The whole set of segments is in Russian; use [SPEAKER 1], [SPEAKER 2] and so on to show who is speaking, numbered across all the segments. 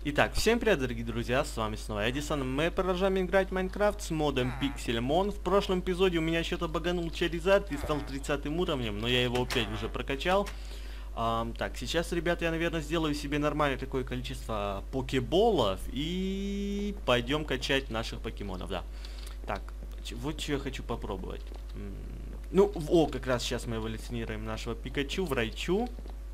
[SPEAKER 1] Итак, всем привет, дорогие друзья, с вами снова Эдисон. Мы продолжаем играть в Майнкрафт с модом Pixelmon. В прошлом эпизоде у меня что-то баганул Charizard и стал 30 уровнем, но я его опять уже прокачал. Так, сейчас, ребята, я, наверное, сделаю себе нормальное такое количество покеболов и пойдем качать наших покемонов, да. Так, вот что я хочу попробовать. Ну, как раз сейчас мы эволюционируем нашего Пикачу в Райчу.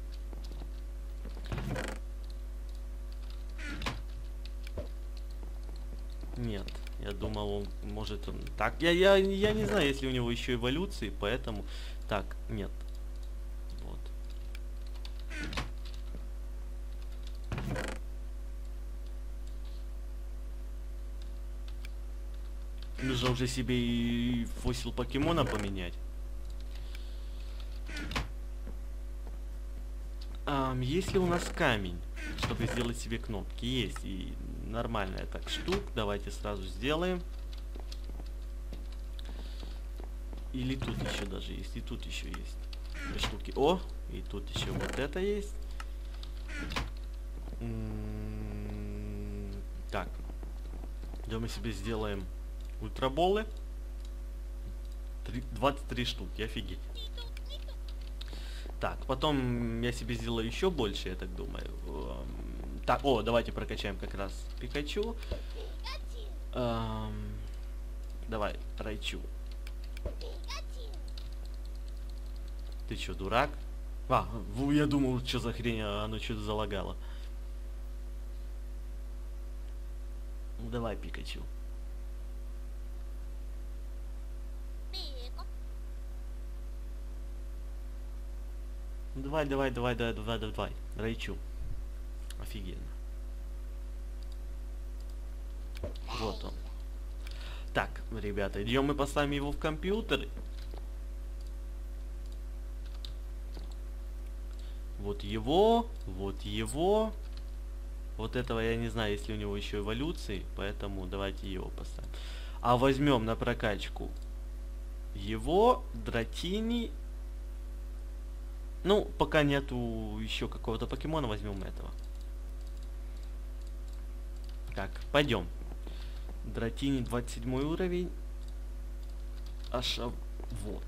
[SPEAKER 1] Нет, я думал, он может он так. Я не знаю, если у него еще эволюции, поэтому. Так, нет. Вот. Нужно уже себе и фосил покемона поменять. Есть ли у нас камень, чтобы сделать себе кнопки? Есть, и нормальная так штук. Давайте сразу сделаем. Или тут еще даже есть, и тут еще есть. Две штуки. О, и тут еще вот это есть. Так. Идем мы себе сделаем ультраболы. 23 штуки, офигеть. Так, потом я себе сделаю еще больше, я так думаю. Так, давайте прокачаем как раз Пикачу. Давай, Райчу. Ты чё, дурак? Я думал, что за хрень, оно что-то залагало. Давай, Пикачу. Давай. Райчу. Офигенно. Вот он. Так, ребята, идем мы поставим его в компьютер. Вот его. Вот этого я не знаю, если у него еще эволюции, поэтому давайте его поставим. А возьмем на прокачку его, Дратини. Ну, пока нету еще какого-то покемона, возьмем этого. Так, пойдем. Дратини 27 уровень. Вот.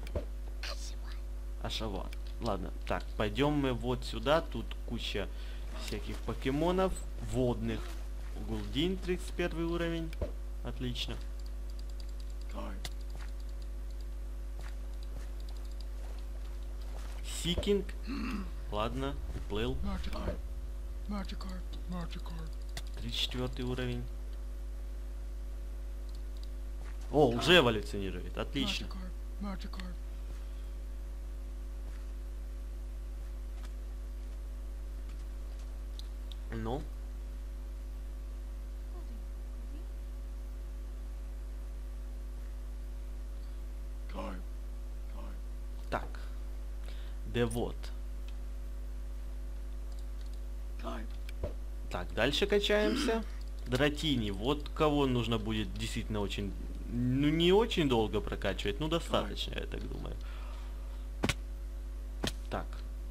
[SPEAKER 1] Ашават. Ладно, так, пойдем мы вот сюда. Тут куча всяких покемонов водных. Гулдин 31 уровень. Отлично. Сикинг. Ладно, уплыл. 34 уровень. Уже эволюционирует. Отлично. Ну. Так. Девот. Так, дальше качаемся. Дратини. Вот кого нужно будет действительно очень... Ну, не очень долго прокачивать, ну, достаточно, я так думаю. Так.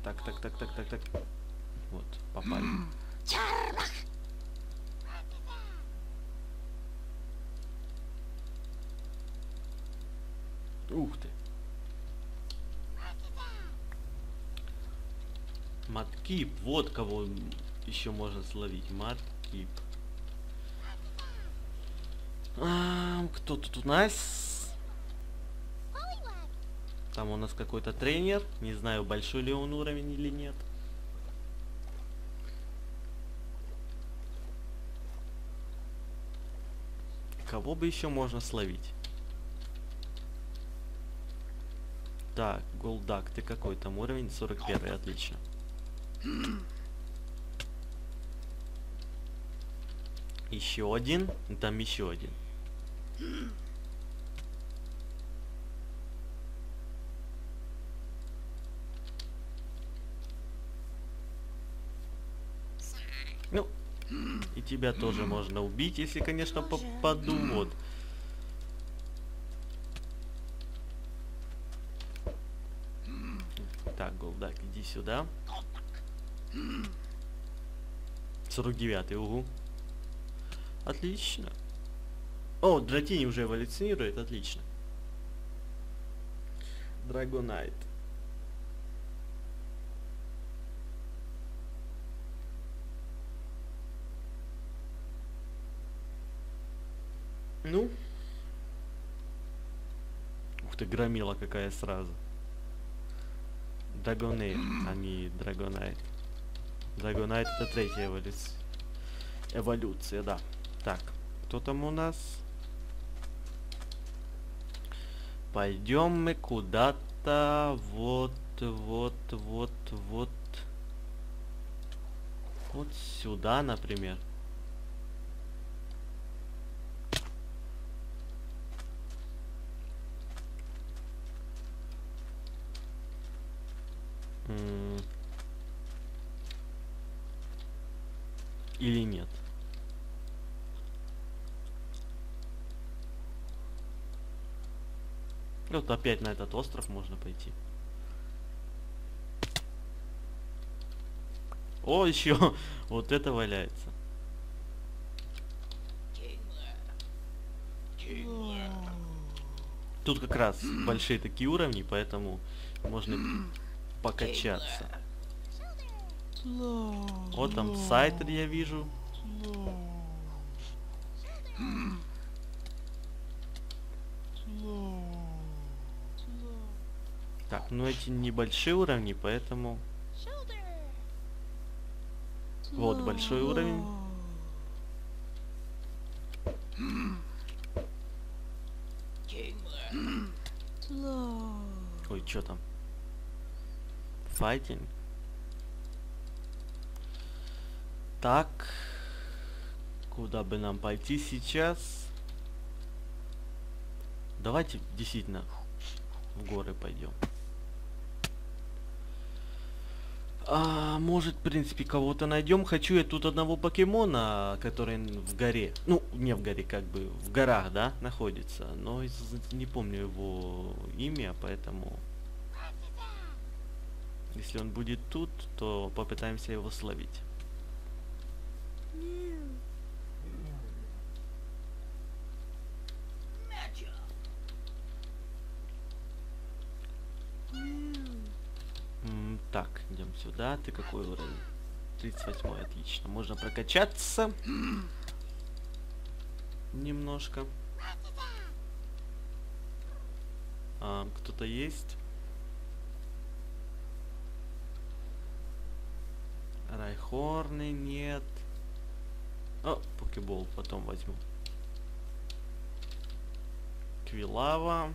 [SPEAKER 1] Вот, попали. Ух ты. Маткип. Вот кого еще можно словить. Маткип. Кто тут у нас? Там у нас какой-то тренер. Не знаю, большой ли он уровень или нет. Кого бы еще можно словить? Так, Голдак, ты какой там уровень? 41, отлично. Еще один. Там еще один. Ну, и тебя тоже можно убить, если, конечно, попаду. Вот. Так, Голдак, иди сюда. 49-й, угу. Отлично. О, Дратини уже эволюционирует, отлично. Драгонайт. Ну. Ух ты, громила какая сразу. Драгонейт, а не Драгонайт. Драгонайт это третья эволюция. Эволюция, да. Так, кто там у нас? Пойдем мы куда-то вот сюда, например. Или нет? Вот опять на этот остров можно пойти. О, еще вот это валяется. Тут как раз большие такие уровни, поэтому можно покачаться. Вот там Сайтер я вижу. Так, ну эти небольшие уровни, поэтому... Вот большой уровень. Ой, что там? Файтинг. Так. Куда бы нам пойти сейчас? Давайте действительно в горы пойдем. Может, в принципе, кого-то найдем. Хочу я тут одного покемона, который в горе. Ну, не в горе, как бы в горах, да, находится. Но не помню его имя, поэтому... Если он будет тут, то попытаемся его словить. Так, идем сюда. Ты какой уровень? 38, отлично. Можно прокачаться. Немножко. Кто-то есть? Райхорны нет. О, покебол потом возьму. Квилава.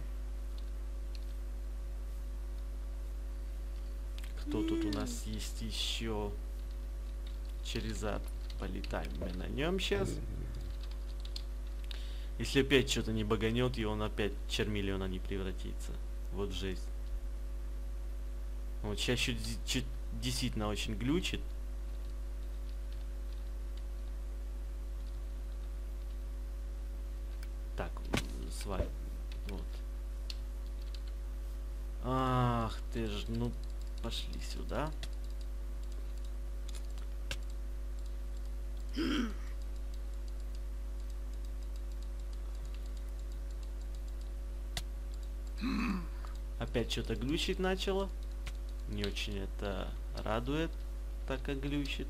[SPEAKER 1] Кто тут у нас есть еще? Черезард. Полетаем мы на нем сейчас. Если опять что-то не баганет, и он опять в Чермиллиона не превратится. Вот жесть. Вот сейчас чуть действительно очень глючит. Так, свай. Вот. Ах ты ж, ну пошли сюда. Опять что-то глючить начало. Не очень это радует, так как глючит.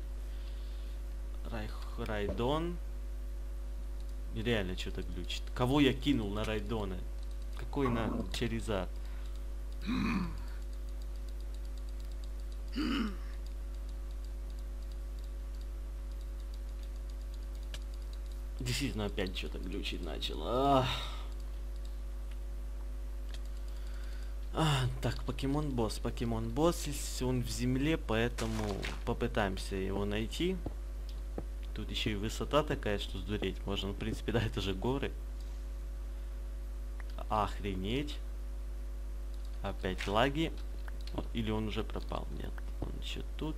[SPEAKER 1] Райдон. Реально что-то глючит. Кого я кинул на Райдона? Какой на Черезард? Действительно опять что-то глючить начало. Так, покемон-босс. Покемон-босс, если он в земле, поэтому попытаемся его найти. Тут еще и высота такая, что сдуреть можно. В принципе, да, это же горы. Охренеть. Опять лаги. Или он уже пропал? Нет, он еще тут.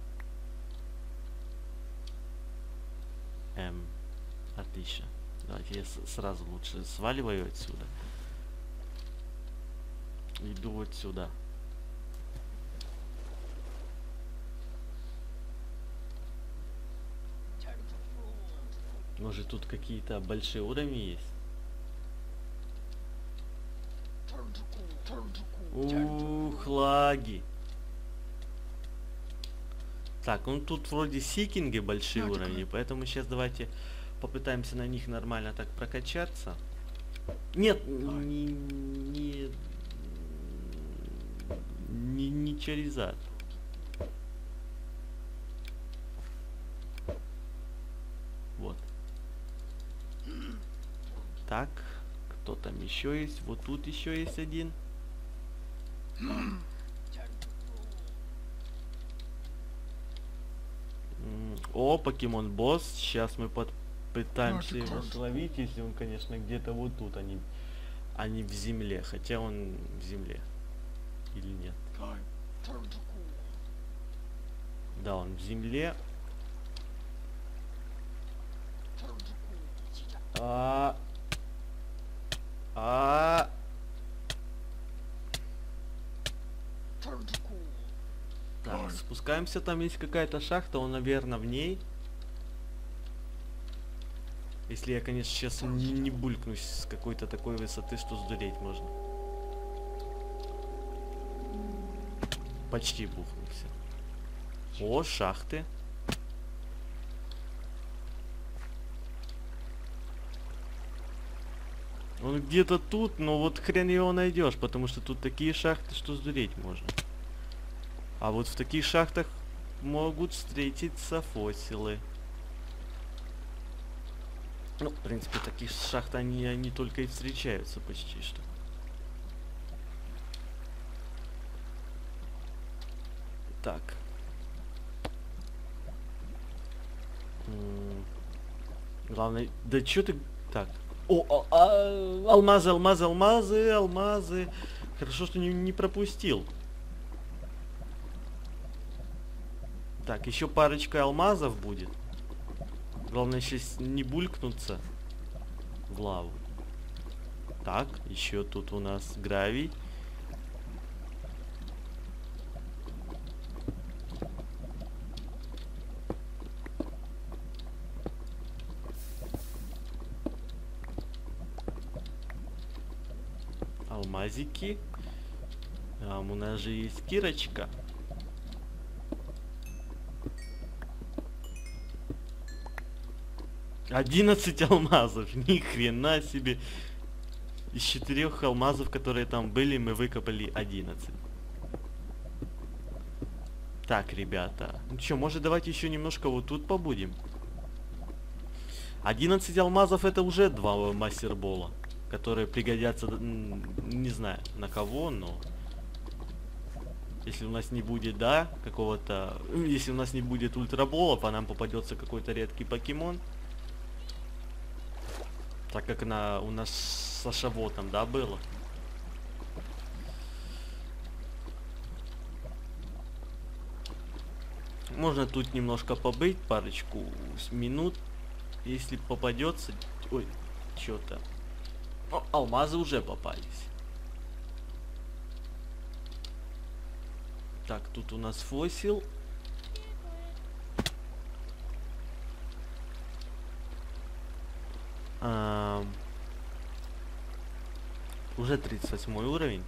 [SPEAKER 1] Отлично. Давайте я сразу лучше сваливаю отсюда. Иду вот сюда. Может тут какие-то большие уровни есть? Ух, лаги. Так, ну тут вроде сикинги большие уровни, поэтому сейчас давайте попытаемся на них нормально так прокачаться. Нет, не Чаризард. Вот. Так, кто там еще есть? Вот тут еще есть один. О, покемон босс. Сейчас мы пытаемся его словить, если он, конечно, где-то вот тут, а не в земле. Хотя он в земле. Или нет? Да, он в земле. Так, спускаемся, там есть какая-то шахта, он, наверное, в ней. Если я, конечно, сейчас не булькнусь с какой-то такой высоты, что сдуреть можно. Почти бухнулся. О, шахты. Он где-то тут, но вот хрен его найдешь, потому что тут такие шахты, что сдуреть можно. А вот в таких шахтах могут встретиться фосилы. Ну, в принципе, такие шахты, они только и встречаются почти что. Так. Главное... Да чё ты... Так. О, алмазы, алмазы, алмазы, алмазы. Хорошо, что не пропустил. Так, еще парочка алмазов будет. Главное сейчас не булькнуться в лаву. Так, еще тут у нас гравий. Алмазики. У нас же есть кирочка. $11 алмазов, ни хрена себе. Из 4 алмазов, которые там были, мы выкопали 11. Так, ребята. Ну что, может давайте еще немножко вот тут побудем. 11 алмазов это уже 2 мастербола, которые пригодятся, не знаю на кого, но... Если у нас не будет, да, какого-то... Если у нас не будет ультраболов, а нам попадется какой-то редкий покемон. Так как у нас со Шавотом, да, было. Можно тут немножко побыть, парочку минут. Если попадется... Ой, что-то... Алмазы уже попались. Так, тут у нас фосил. Уже 38 уровень.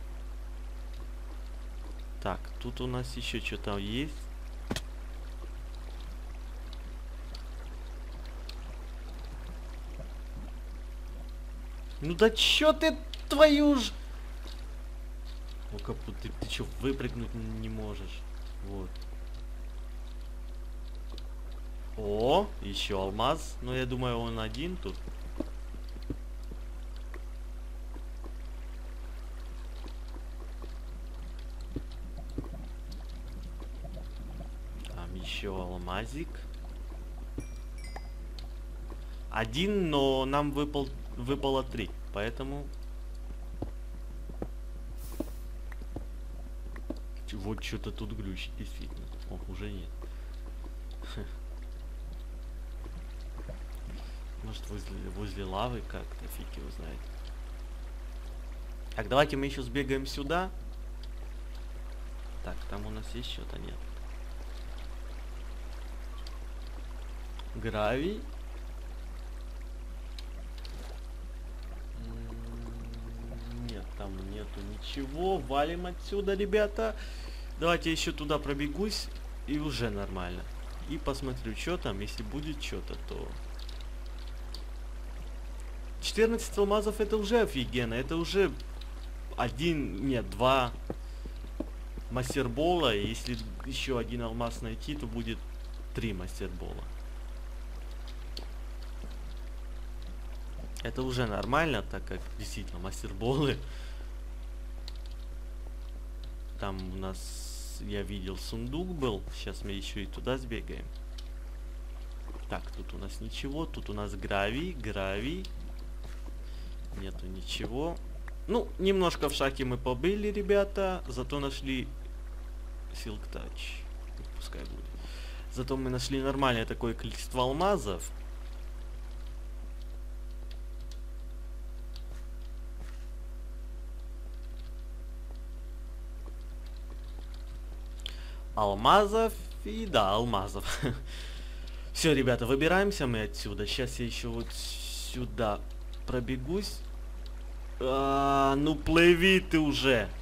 [SPEAKER 1] Так, тут у нас еще что-то есть. Ну да чё ты, твою ж... Ну капут, ты чё, выпрыгнуть не можешь? Вот. О, еще алмаз. Но я думаю, он один тут. Там еще алмазик. Один, но нам выпало 3. Поэтому... Вот что-то тут глючит, действительно. О, уже нет. Может возле лавы как-то, фиг его знает. Так, давайте мы еще сбегаем сюда. Так, там у нас есть что-то, нет. Гравий. Там нету ничего. Валим отсюда, ребята. Давайте еще туда пробегусь. И уже нормально. И посмотрю, что там. Если будет что-то, то... 14 алмазов это уже офигенно. Это уже два мастербола. И если еще один алмаз найти, то будет 3 мастербола. Это уже нормально, так как действительно мастерболы. Там у нас, я видел, сундук был. Сейчас мы еще и туда сбегаем. Так, тут у нас ничего. Тут у нас гравий. Нету ничего. Ну, немножко в шахте мы побыли, ребята. Зато нашли Silk Touch. Пускай будет. Зато мы нашли нормальное такое количество алмазов. Алмазов и да, алмазов. Все, ребята, выбираемся мы отсюда. Сейчас я еще вот сюда пробегусь. Ну плыви ты уже.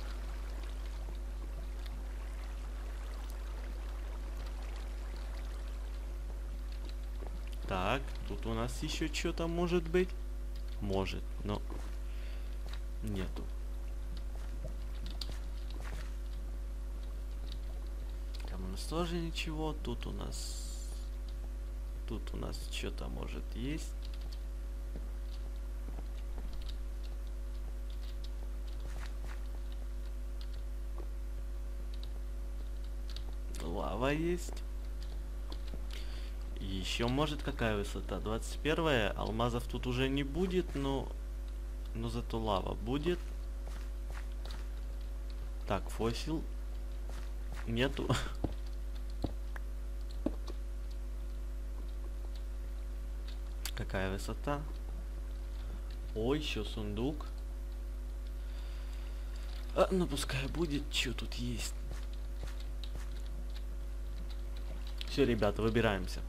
[SPEAKER 1] Так, тут у нас еще что-то может быть. Может, но нету. Там у нас тоже ничего. Тут у нас что-то может есть. Лава есть. Еще может какая высота? 21. Алмазов тут уже не будет, но зато лава будет. Так, фосил. Нету. Какая высота? Ой, еще сундук. Ну пускай будет, что тут есть. Все, ребята, выбираемся.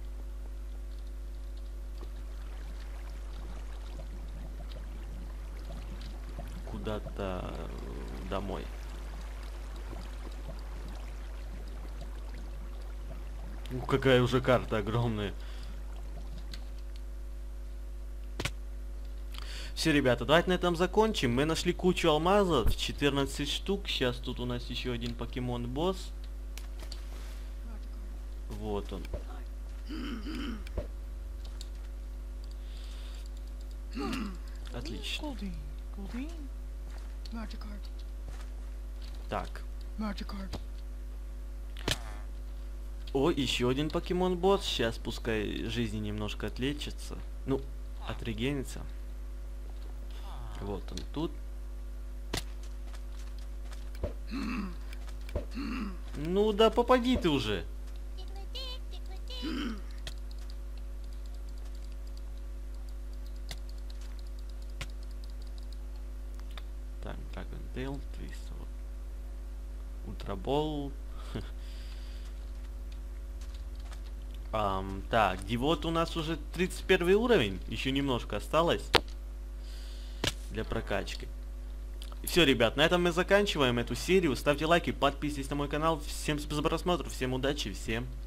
[SPEAKER 1] Куда-то домой. Какая уже карта огромная. Все, ребята, давайте на этом закончим. Мы нашли кучу алмазов, 14 штук. Сейчас тут у нас еще один покемон-босс. Вот он. Отлично. Так. О, еще один покемон-босс. Сейчас пускай жизни немножко отлечится. Ну, отрегенится. Вот он тут. Ну да попади ты уже. Так, Dragon Tail, Twist, Ультрабол. Так, Дивот у нас уже 31 уровень. Еще немножко осталось для прокачки. Все, ребят, на этом мы заканчиваем эту серию. Ставьте лайки, подписывайтесь на мой канал. Всем спасибо за просмотр, всем удачи, всем